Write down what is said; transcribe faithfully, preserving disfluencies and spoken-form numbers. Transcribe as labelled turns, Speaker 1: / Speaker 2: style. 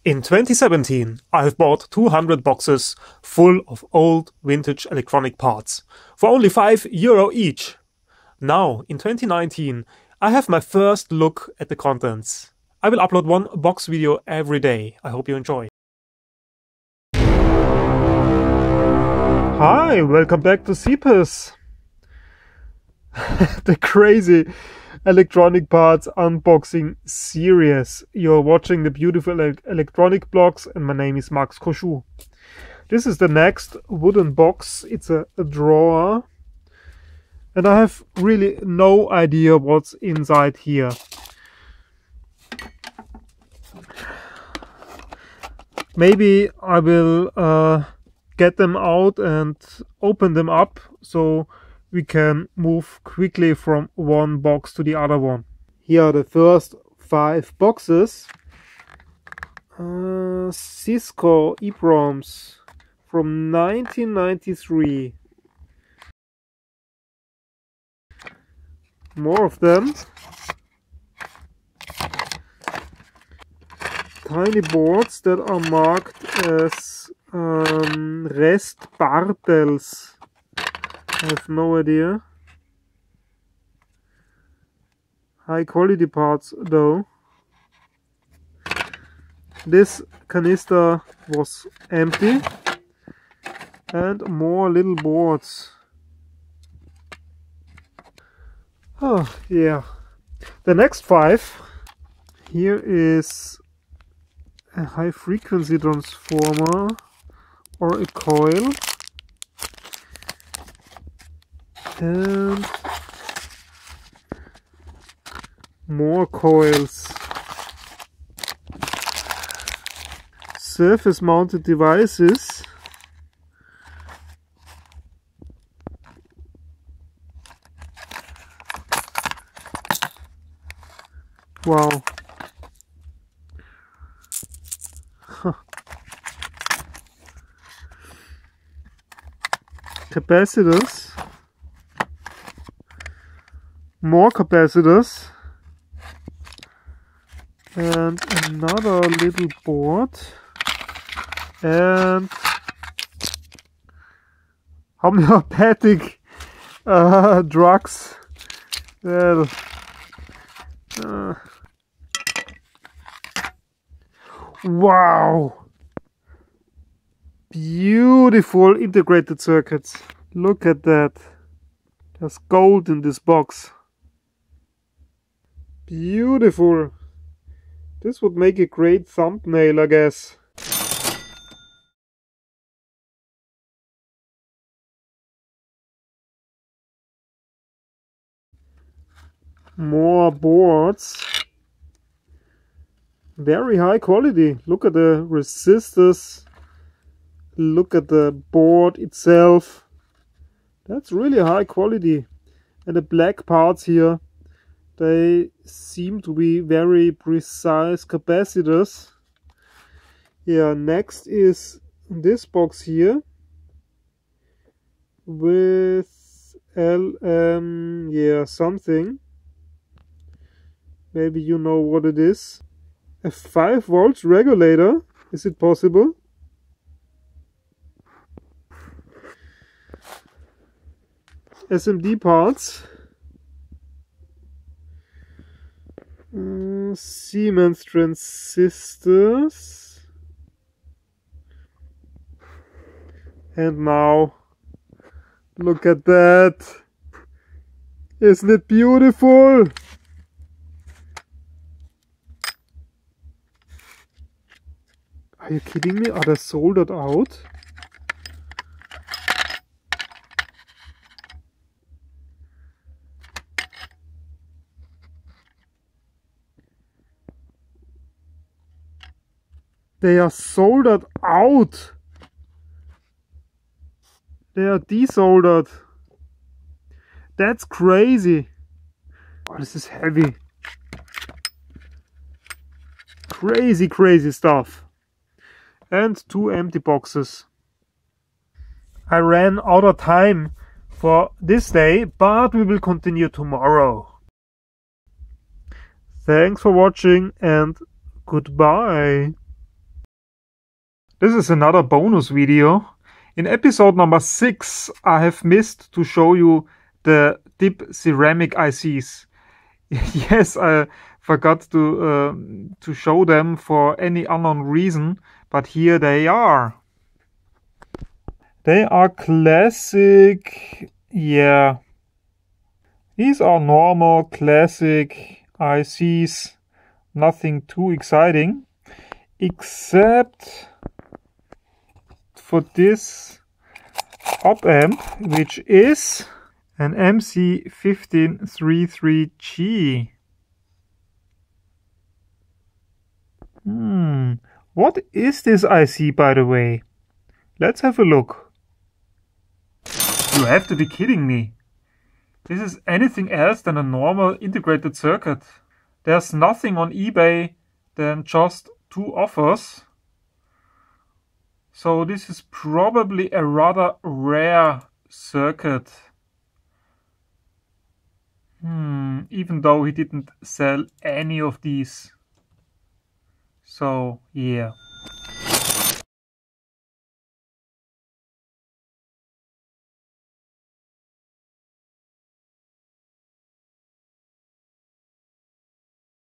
Speaker 1: In twenty seventeen, I've bought two hundred boxes full of old vintage electronic parts for only five euro each. Now, in twenty nineteen, I have my first look at the contents. I will upload one box video every day. I hope you enjoy. Hi, welcome back to Ceepus. The crazy electronic parts unboxing series. You're watching the beautiful ele electronic blocks, and my name is Max Koschou. This is the next wooden box. It's a, a drawer, and I have really no idea what's inside here. Maybe I will uh, get them out and open them up so we can move quickly from one box to the other one. Here are the first five boxes. Uh, Cisco EEPROMs from nineteen ninety-three. More of them. Tiny boards that are marked as um, Restbartels. I have no idea. High quality parts though. This canister was empty. And more little boards. Oh yeah. The next five. Here is a high frequency transformer or a coil. And more coils. Surface mounted devices. Wow. Huh. Capacitors. More capacitors, and another little board, and homeopathic uh, drugs. Well, uh, wow, beautiful integrated circuits. Look at that. There's gold in this box. Beautiful. This would make a great thumbnail, I guess. More boards. Very high quality. Look at the resistors. Look at the board itself. That's really high quality. And the black parts here, they seem to be very precise capacitors. Yeah, next is this box here with L M, yeah, something. Maybe you know what it is. A five volts regulator, is it possible? S M D parts. Uh, Siemens transistors. And now, look at that. Isn't it beautiful? Are you kidding me? Are they soldered out? They are soldered out. They are desoldered. That's crazy. Oh, this is heavy. Crazy, crazy stuff. And two empty boxes. I ran out of time for this day, but we will continue tomorrow. Thanks for watching and goodbye. This is another bonus video. In episode number six, I have missed to show you the dip ceramic I Cs. Yes, I forgot to uh, to show them for any unknown reason, but here they are. They are classic, yeah. These are normal classic I Cs, nothing too exciting, except for this op amp, which is an M C fifteen thirty-three G. Hmm, what is this I C, by the way? Let's have a look. You have to be kidding me. This is anything else than a normal integrated circuit. There's nothing on eBay than just two offers. So this is probably a rather rare circuit. Hmm, even though he didn't sell any of these. So, yeah.